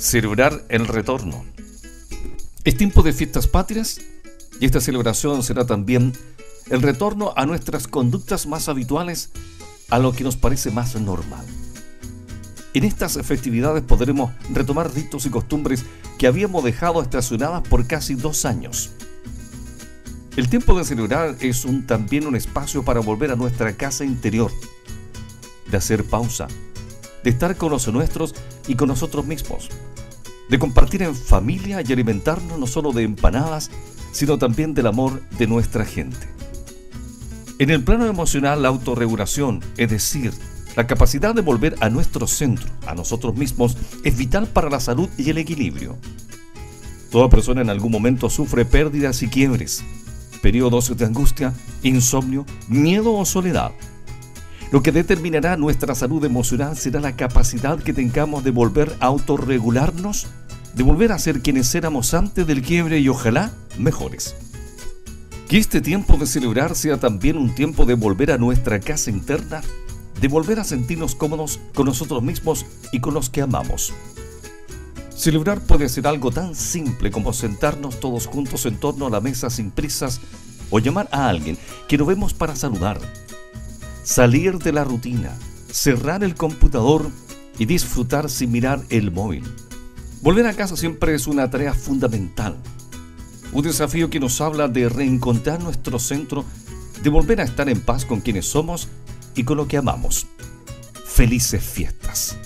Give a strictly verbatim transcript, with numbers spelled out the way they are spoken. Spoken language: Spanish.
celebrar el retorno. Es tiempo de fiestas patrias y esta celebración será también el retorno a nuestras conductas más habituales, a lo que nos parece más normal. En estas festividades podremos retomar ritos y costumbres que habíamos dejado estacionadas por casi dos años. El tiempo de celebrar es un, también un espacio para volver a nuestra casa interior, de hacer pausa, de estar con los nuestros y con nosotros mismos, de compartir en familia y alimentarnos no solo de empanadas, sino también del amor de nuestra gente. En el plano emocional, la autorregulación, es decir, la capacidad de volver a nuestro centro, a nosotros mismos, es vital para la salud y el equilibrio. Toda persona en algún momento sufre pérdidas y quiebres, periodos de angustia, insomnio, miedo o soledad. Lo que determinará nuestra salud emocional será la capacidad que tengamos de volver a autorregularnos, de volver a ser quienes éramos antes del quiebre y ojalá mejores. Que este tiempo de celebrar sea también un tiempo de volver a nuestra casa interna, de volver a sentirnos cómodos con nosotros mismos y con los que amamos. Celebrar puede ser algo tan simple como sentarnos todos juntos en torno a la mesa sin prisas o llamar a alguien que no vemos para saludar. Salir de la rutina, cerrar el computador y disfrutar sin mirar el móvil. Volver a casa siempre es una tarea fundamental. Un desafío que nos habla de reencontrar nuestro centro, de volver a estar en paz con quienes somos y con lo que amamos. Felices fiestas.